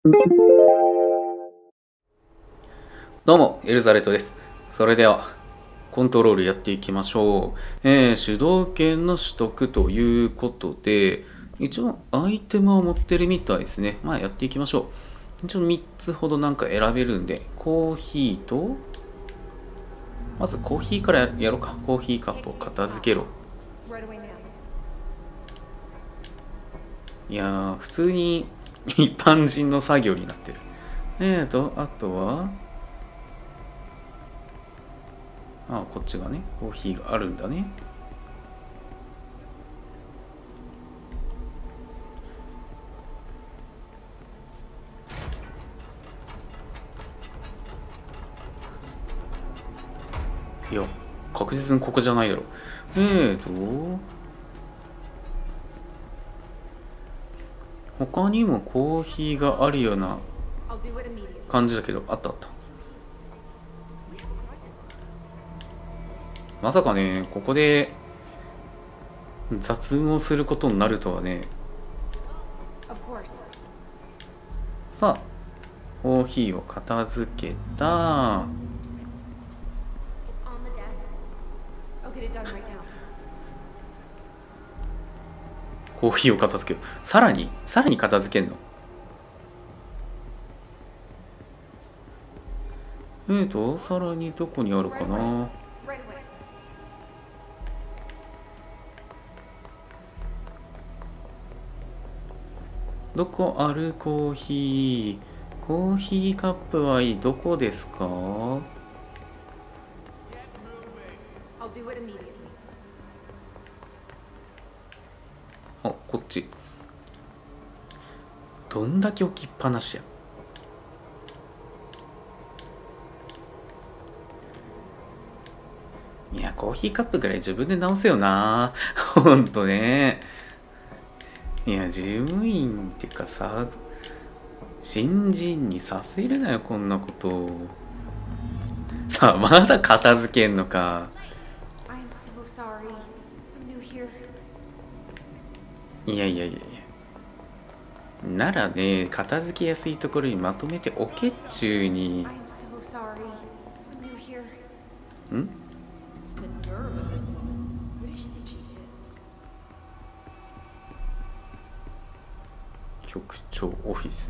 どうも、エルザレットです。それでは、コントロールやっていきましょう。主導権の取得ということで、一応アイテムを持ってるみたいですね。まあやっていきましょう。一応3つほどなんか選べるんで、コーヒーと、まずコーヒーからやろうか。コーヒーカップを片付けろ。いやー、普通に一般人の作業になってる。あとは、こっちがね、コーヒーがあるんだね。いや、確実にここじゃないだろ。他にもコーヒーがあるような感じだけど、あったあった。まさかね、ここで雑音をすることになるとはね。さあ、コーヒーを片付けた。コーヒーを片付けよう。さらに片付けんの。さらにどこにあるかな。どこあるコーヒー。コーヒーカップはいい。どこですか？あ、こっち。どんだけ置きっぱなしや。いや、コーヒーカップぐらい自分で直せよな。ほんとね。いや、事務員ってかさ、新人にさせるなよ、こんなこと。さあ、まだ片付けんのか。いやいやいやいや。ならね、片付けやすいところにまとめておけっちゅうに。ん？局長オフィス。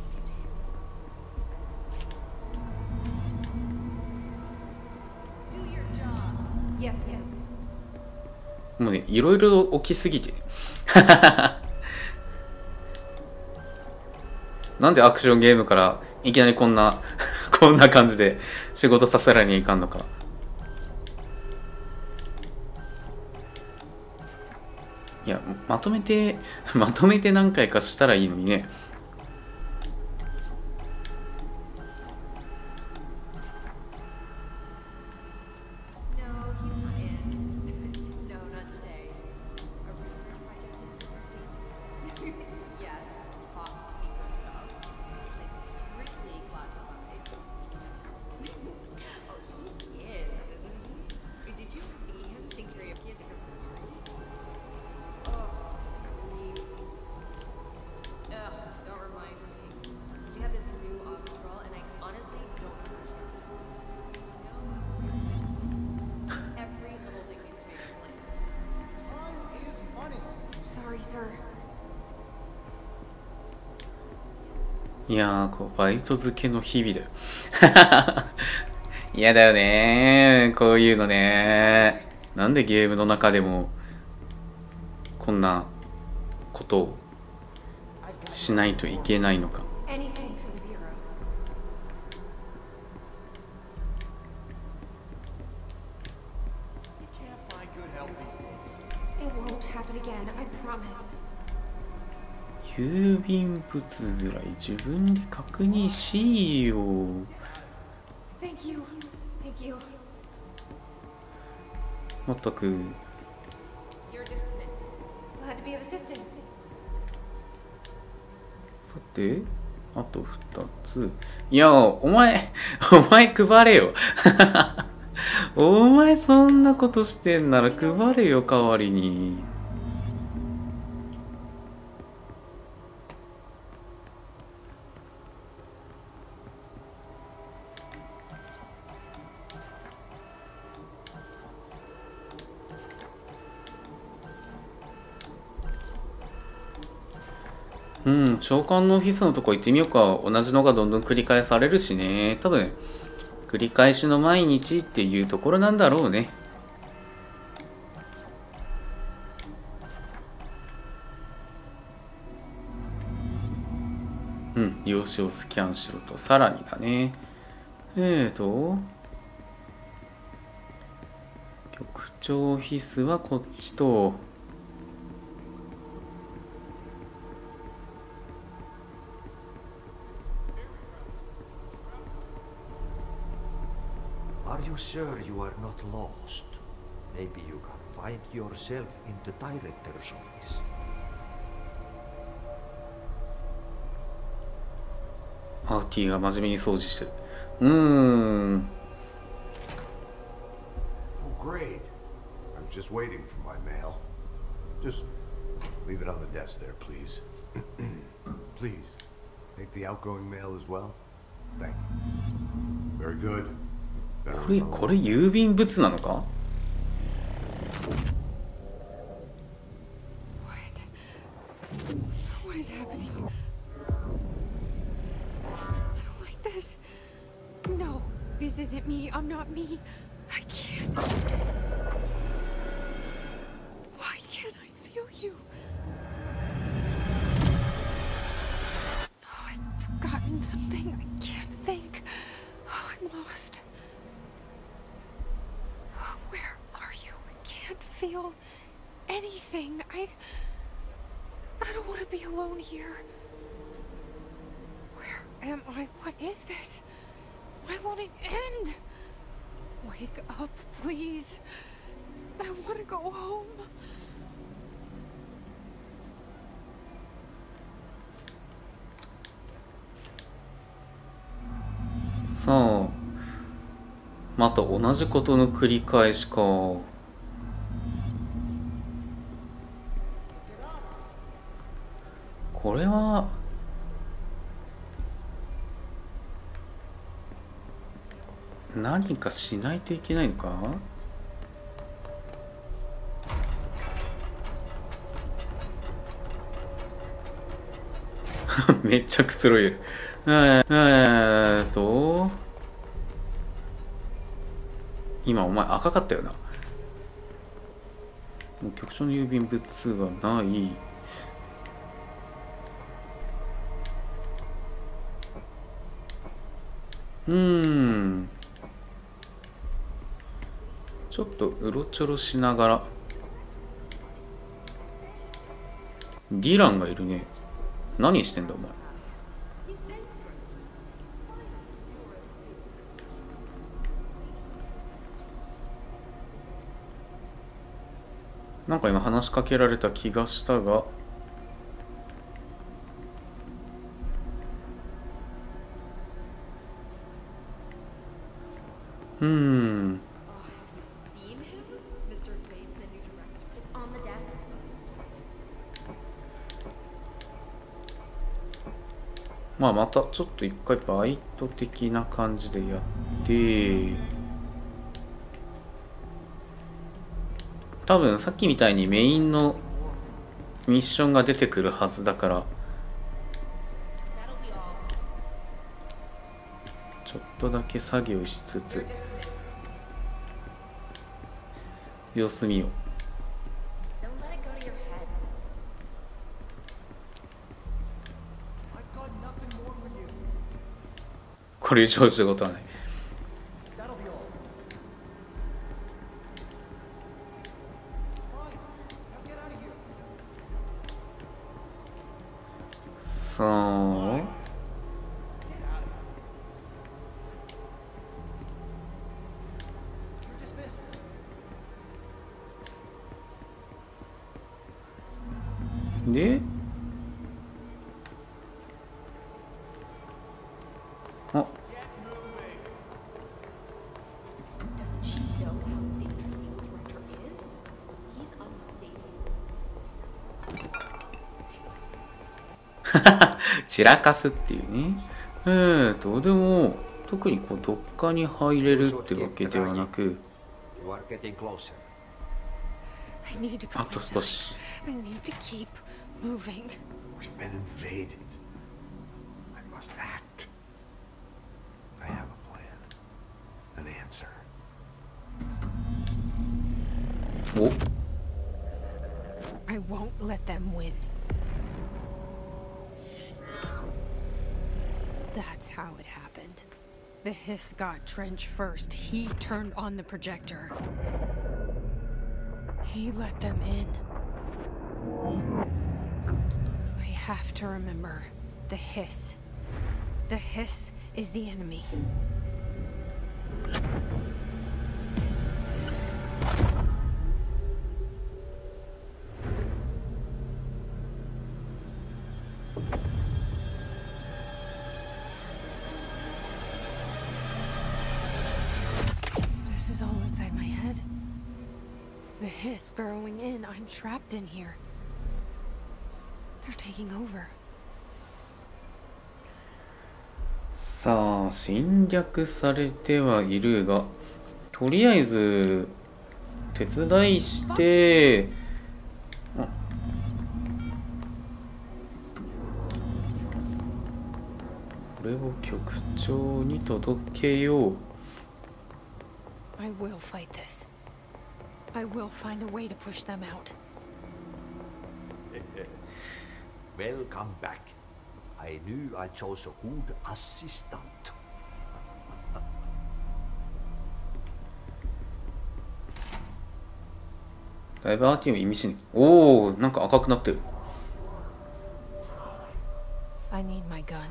もうね、いろいろ起きすぎて。なんでアクションゲームからいきなりこんなこんな感じで仕事させられにいかんのか。いや、まとめて何回かしたらいいのにね。いやー、バイト付けの日々だよ。嫌だよねー、こういうのね。なんでゲームの中でもこんなことをしないといけないのか。郵便物ぐらい自分で確認しよう。まったく。さて、あと2つ。いや、お前配れよ。お前そんなことしてんなら配れよ、代わりに。 うん、召喚のオフィスのとこ行ってみようか。同じのがどんどん繰り返されるしね。多分、繰り返しの毎日っていうところなんだろうね。うん、用紙をスキャンしろと。さらにだね。局長オフィスはこっちと。 Are you sure you are not lost? Maybe you can find yourself in the director's office. アーティが真面目に掃除してる。Oh, great. I was just waiting for my mail. Just leave it on the desk there, please. Please, take the outgoing mail as well. Thank you. Very good. これ郵便物なのか？ What is happening? I don't like this. No, this isn't me. I'm not me. I can't. Why can't I feel you? Oh, I've forgotten something. I can't think. Oh, I'm lost. Oh, where are you? I can't feel anything. I don't want to be alone here. Where am I? What is this? Why won't it end? Wake up, please. I want to go home. さあ、また同じことの繰り返しか。これは何かしないといけないのか？めっちゃくつろいでる。今お前赤かったよな。もう局長の郵便物はない。ちょっとうろちょろしながら。ディランがいるね。何してんだお前。なんか今話しかけられた気がしたが。まあまたちょっと一回バイト的な感じでやって多分さっきみたいにメインのミッションが出てくるはずだからちょっとだけ作業しつつ様子見よう。これ以上仕事はない。さあであ散らかすっていうね。でも特にこうどっかに入れるってわけではなくあと少し。 invaded. I must act. I have a plan. An answer. お I won't let them win. That's how it happened. The Hiss got Trench first. He turned on the projector. He let them in. I have to remember the Hiss. The Hiss is the enemy. This is all inside my head. The Hiss burrowing in. I'm trapped in here. They're taking over. さあ侵略されてはいるが、とりあえず手伝いして、あ、これを局長に届けよう。 I will fight this. I will find a way to push them out. Welcome back. I knew I chose a good assistant. だいぶアーティンを意味深。おお、なんか赤くなってる。 I need my gun.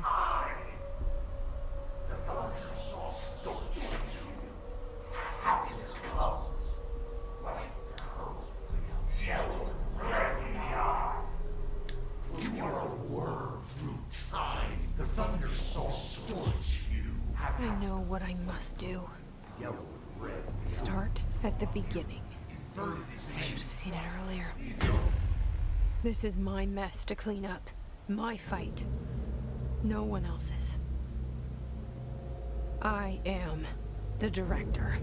I know what I must do. Start at the beginning. I should have seen it earlier. This is my mess to clean up. My fight. No one else's. I am the director.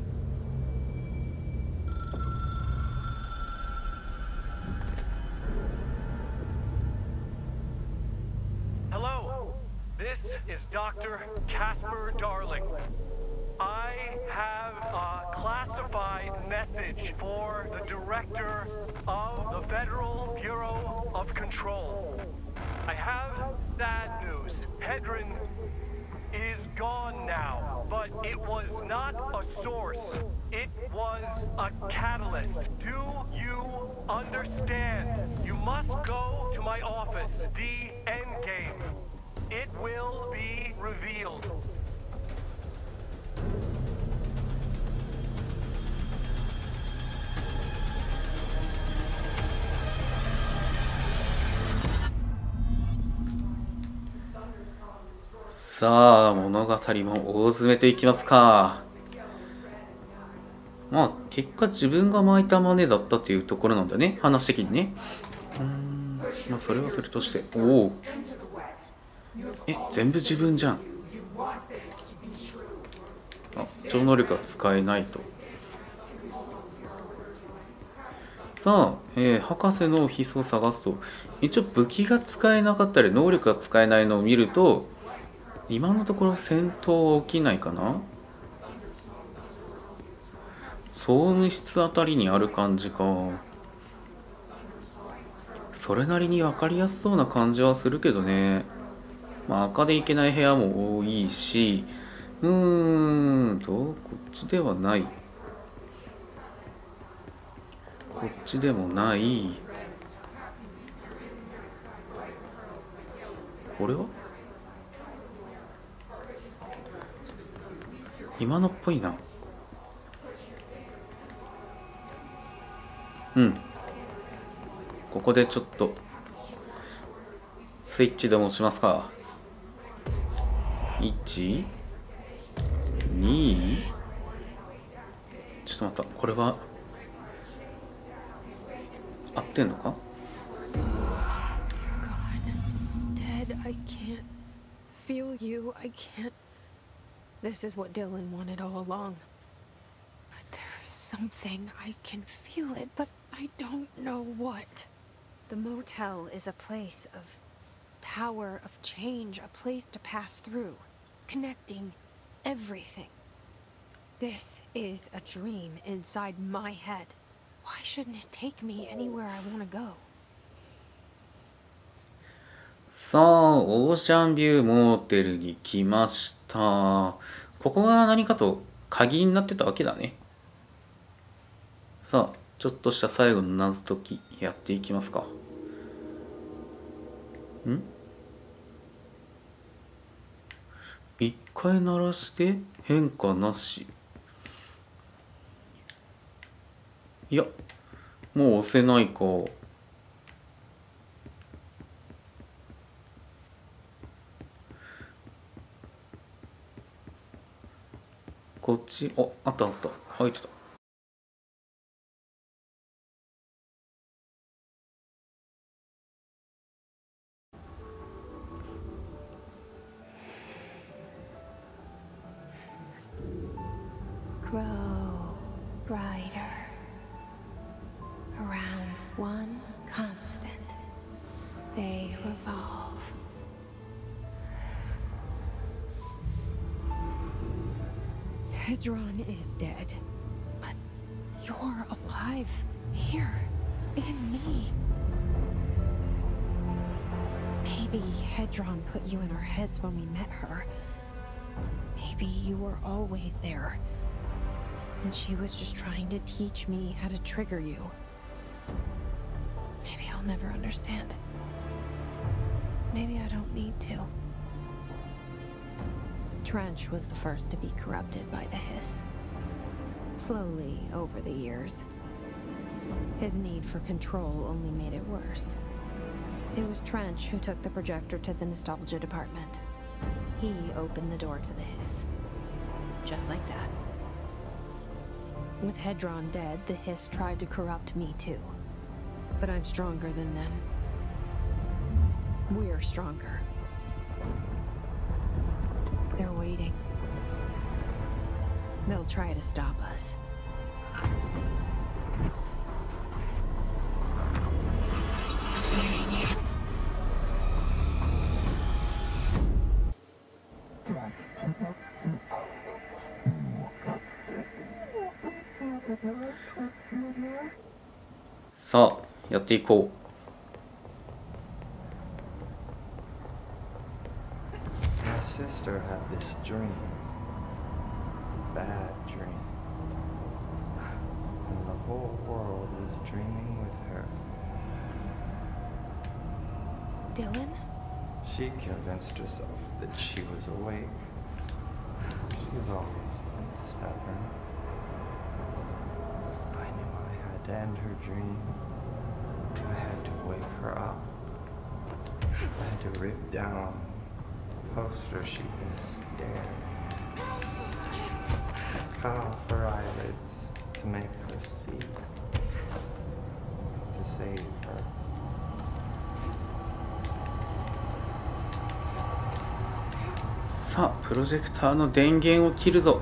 Hello, this is Dr. Casper Darling. I have a classified message for the director of the Federal Bureau of Control. I have sad news. Hedron is gone now, but it was not a source. It was a catalyst. Do you understand? You must go to my office, the Endgame. It will be revealed. さあ物語も大詰めていきますか。まあ結果自分が巻いたマネだったっていうところなんだね、話的にね。まあそれはそれとして、おお、全部自分じゃん。あ、超能力は使えないと。さあ、博士の秘書を探すと、一応武器が使えなかったり能力が使えないのを見ると、今のところ戦闘は起きないかな。総務室あたりにある感じか。それなりに分かりやすそうな感じはするけどね。まあ赤でいけない部屋も多いし、こっちではない。こっちでもない。これは今のっぽいな。ここでちょっとスイッチでも押しますか。1、2、ちょっと待った、これは合ってんのか。 Dead. I can't feel you. I can't. This is what Dylan wanted all along. But there's something. I can feel it, but I don't know what. The motel is a place of power of change, a place to pass through, connecting everything. This is a dream inside my head. Why shouldn't it take me anywhere I want to go? さあ、オーシャンビューモーテルに来ました。ここが何かと鍵になってたわけだね。さあ、ちょっとした最後の謎解きやっていきますか。一回鳴らして変化なし。いや、もう押せないか。こっち、あったあった。入ってた。 Grow brighter around one constant. They revolve. Hedron is dead, but you're alive here in me. Maybe Hedron put you in our heads when we met her. Maybe you were always there. And she was just trying to teach me how to trigger you. Maybe I'll never understand. Maybe I don't need to. Trench was the first to be corrupted by the hiss. Slowly, over the years. His need for control only made it worse. It was Trench who took the projector to the nostalgia department. He opened the door to the hiss. Just like that. With Hedron dead, the hiss tried to corrupt me too. But I'm stronger than them. We're stronger. They're waiting. They'll try to stop us. さあ、やっていこう。My sister had this dream. Bad dream. And the whole world was dreaming with her. Dylan? She convinced herself that she was awake. She's always been stubborn. I knew I had to end her dream. I had to wake her up. I had to rip down the poster she'd been staring at. Cut off her eyelids to make her see. To save her. さあ、プロジェクターの電源を切るぞ。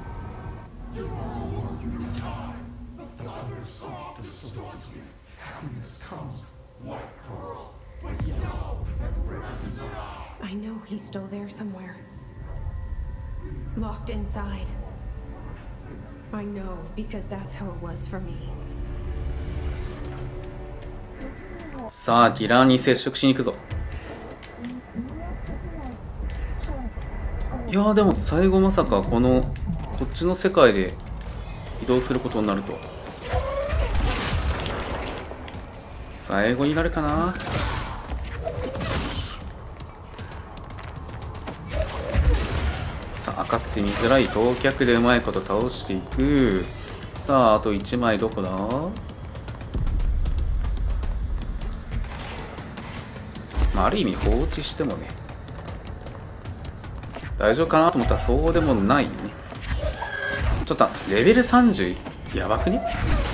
I know he's still there somewhere. Locked inside. I know, because that's how it was for me. さあ、ディランに接触しに行くぞ。いやーでも最後まさかこっちの世界で移動することになるとは。最後になるかな。さあ、赤くて見づらい灯脚でうまいこと倒していく。さあ、あと1枚どこだ。まあ、ある意味放置してもね大丈夫かなと思ったらそうでもないね。ちょっとレベル30やばくね。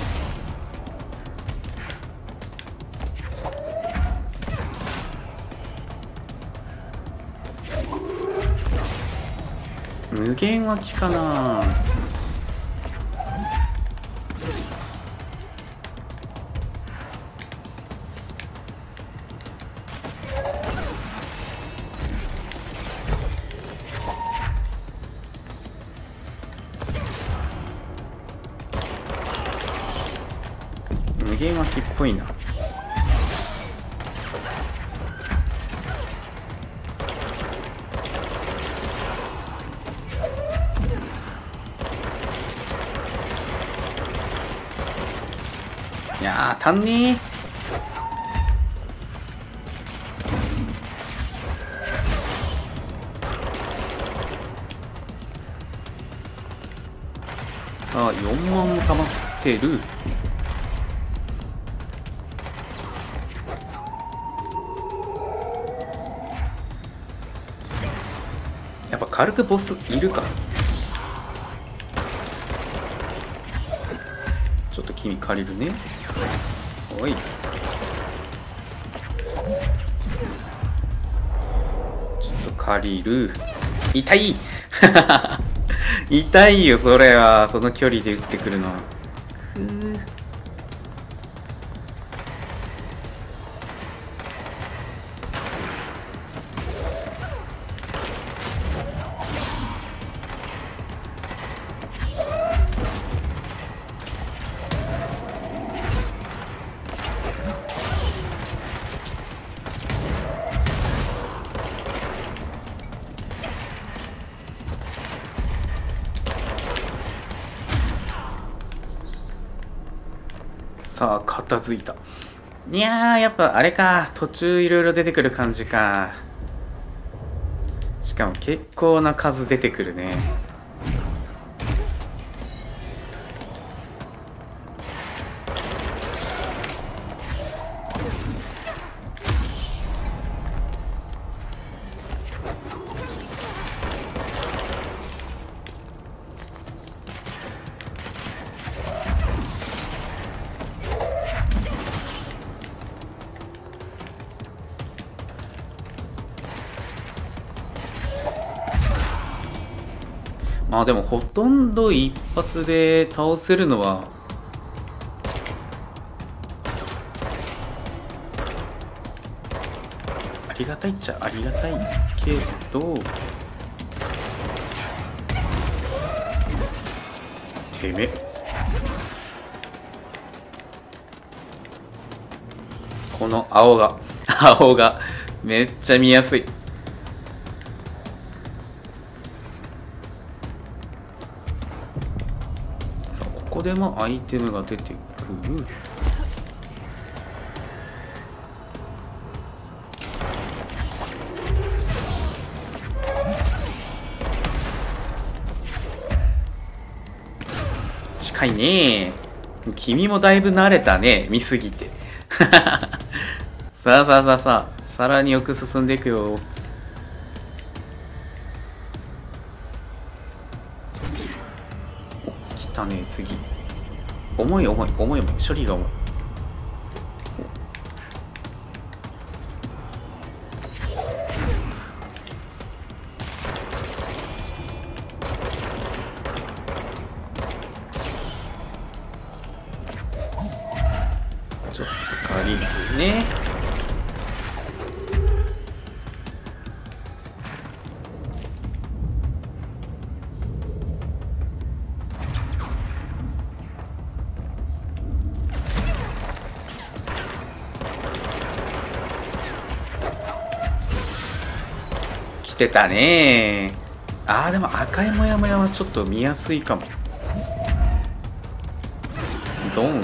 無限は効かな。 げ巻きっぽいな。いやー足んねー。さあ4万も溜まってる。やっぱ軽くボスいるか。ちょっと君借りるね。おい、ちょっと借りる。痛い痛いよそれは。その距離で撃ってくるのは。さあ片付いた。いやーやっぱあれか、途中いろいろ出てくる感じか。しかも結構な数出てくるね。まあでもほとんど一発で倒せるのはありがたいっちゃありがたいけど、てめえこの青がめっちゃ見やすい。ここでもアイテムが出てくる。近いね。君もだいぶ慣れたね、見すぎてさあさらによく進んでいくよ。お、来たね。次重い処理が重い。ちょっと借りるね。来てたね。あーでも赤いモヤモヤはちょっと見やすいかも。ドン。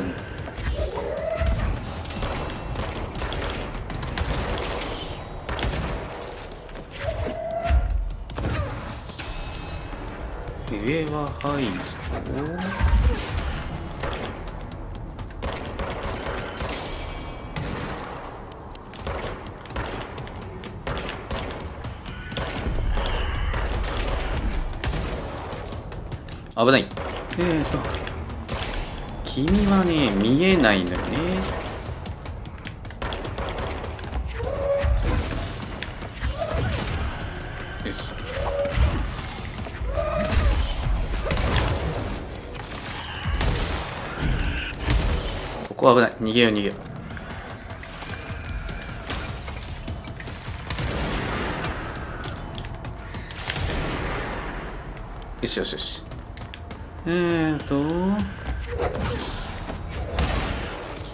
上は排除。危ない。君はね見えないんだよね。よし。ここ危ない。逃げよう。よし。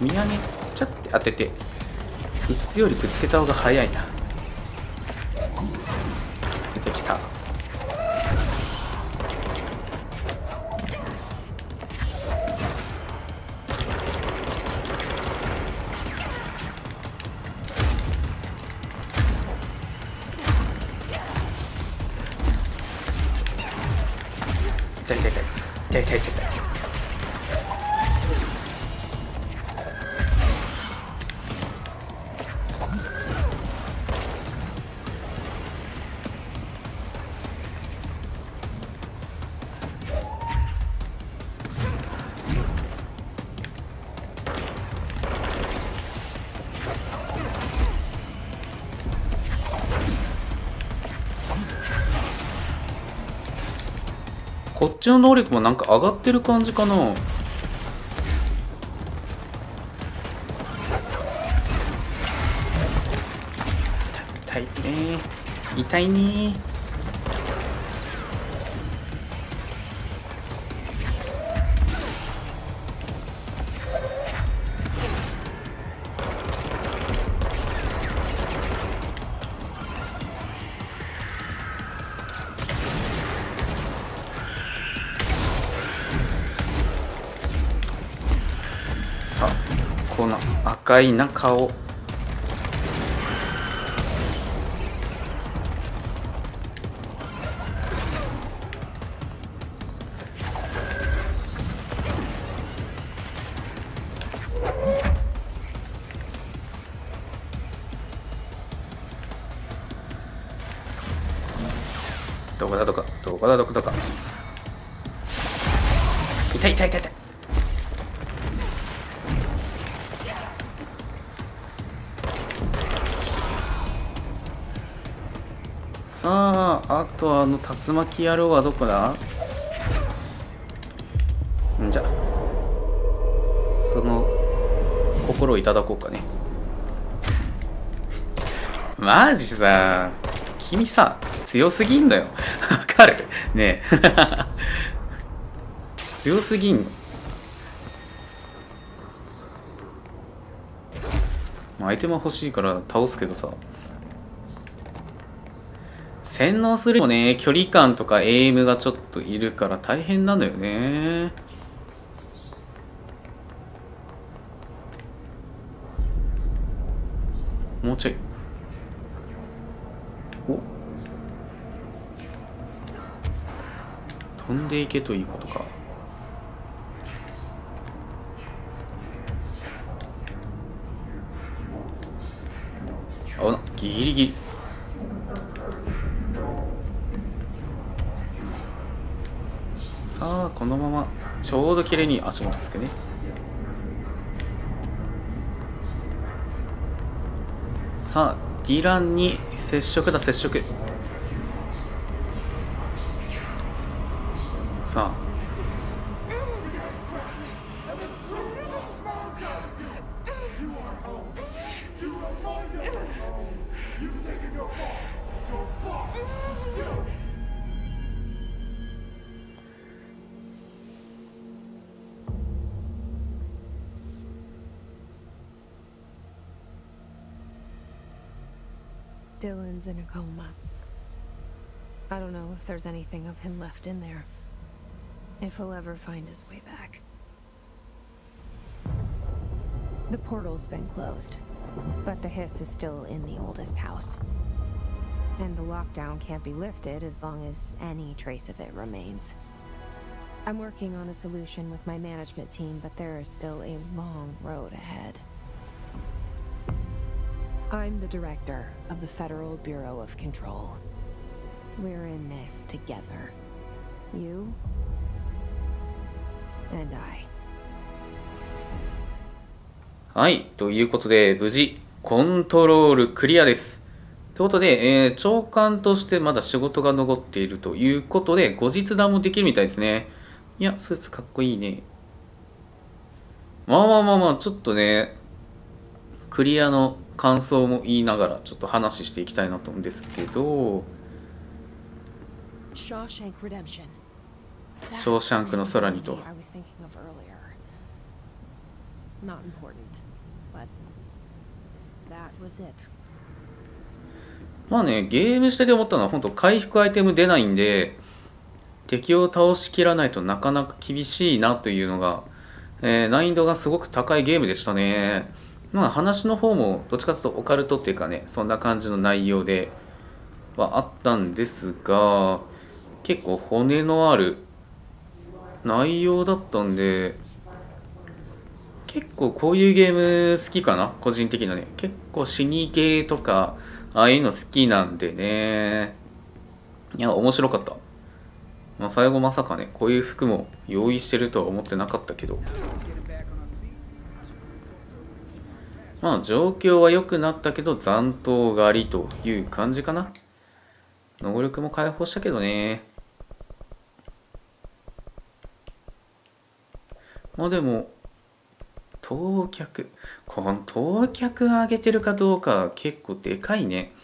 見上げちゃって当てて、打つよりぶつけた方が早いな。出てきた。痛い痛い痛い痛い痛い痛い痛い。こっちの能力もなんか上がってる感じかな。痛いね、痛いね。さあ、この赤い中をどこだどこどこだどこどこ。痛い痛い痛い痛い。さあ、あと竜巻野郎はどこだ。んじゃ、その心をいただこうかね。マジさ、君さ強すぎんだよ。わかるねえ。強すぎんの。アイテムは欲しいから倒すけどさ、洗脳するもね、距離感とかエイムがちょっといるから大変なんだよね。もうちょい。お、飛んでいけということか。あ、ギリギリ。さあ、このままちょうど綺麗に足元つけね。さあ、ディランに接触だ、接触。さあ、 Dylan's in a coma. I don't know if there's anything of him left in there. If he'll ever find his way back. The portal's been closed, but the hiss is still in the oldest house. And the lockdown can't be lifted as long as any trace of it remains. I'm working on a solution with my management team, but there is still a long road ahead. I'm the director of the Federal Bureau of Control. We're in this together. You and I. はい、ということで無事コントロールクリアです。ということで、長官としてまだ仕事が残っているということで後日談もできるみたいですね。いや、スーツかっこいいね。まあちょっとね、クリアの感想も言いながらちょっと話していきたいなと思うんですけど、ショーシャンクの空にと。 Not important, but that was it. まあね、ゲームしてて思ったのは本当回復アイテム出ないんで、敵を倒しきらないとなかなか厳しいなというのが、難易度がすごく高いゲームでしたね。まあ話の方もどっちかというとオカルトっていうかね、そんな感じの内容ではあったんですが、結構骨のある内容だったんで、結構こういうゲーム好きかな、個人的なね。結構死にゲーとかああいうの好きなんでね。いや面白かった。まあ、最後まさかねこういう服も用意してるとは思ってなかったけど、まあ状況は良くなったけど残党狩りという感じかな。能力も解放したけどね。まあでもこの当客上げてるかどうか結構でかいね。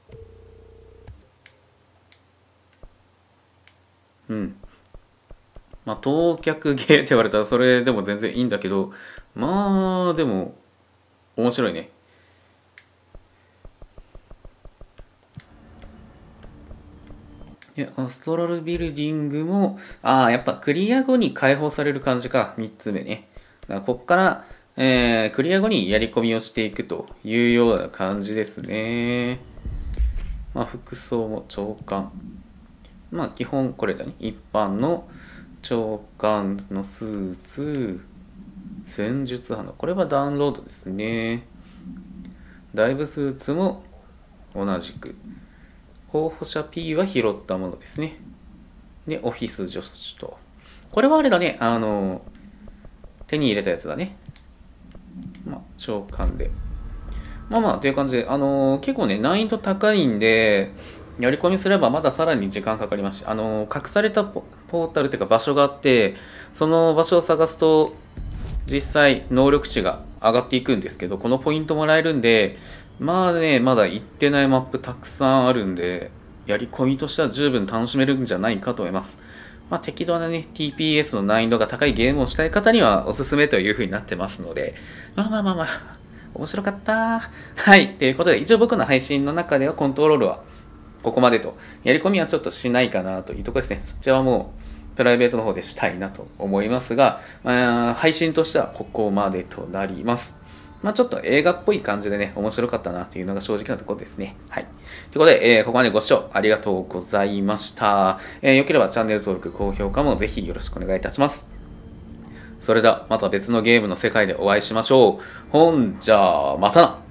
うん。まあ当客ゲーって言われたらそれでも全然いいんだけど、まあでも面白いね。アストラルビルディングもやっぱクリア後に解放される感じか。3つ目ね。だからこっから、クリア後にやり込みをしていくというような感じですね。まあ服装も長官、まあ基本これだね。一般の長官のスーツ、戦術派のこれはダウンロードですね。ダイブスーツも同じく。候補者 P は拾ったものですね。で、オフィス助手と。これはあれだね。手に入れたやつだね。まあ、召喚で。まあ、という感じで、結構ね、難易度高いんで、やり込みすればまださらに時間かかりますし、隠されたポータルというか場所があって、その場所を探すと、実際能力値が上がっていくんですけど、このポイントもらえるんで、まあね、まだ行ってないマップたくさんあるんで、やり込みとしては十分楽しめるんじゃないかと思います。まあ、適度なね、TPS の難易度が高いゲームをしたい方にはおすすめという風になってますので、まあ、面白かった。はい、ということで、一応僕の配信の中ではコントロールはここまでと、やり込みはちょっとしないかなというところですね。そっちはもう、プライベートの方でしたいなと思いますが、配信としてはここまでとなります。まあちょっと映画っぽい感じでね、面白かったなというのが正直なところですね。はい。ということで、ここまでご視聴ありがとうございました。よければチャンネル登録、高評価もぜひよろしくお願いいたします。それではまた別のゲームの世界でお会いしましょう。ほんじゃあ、またな。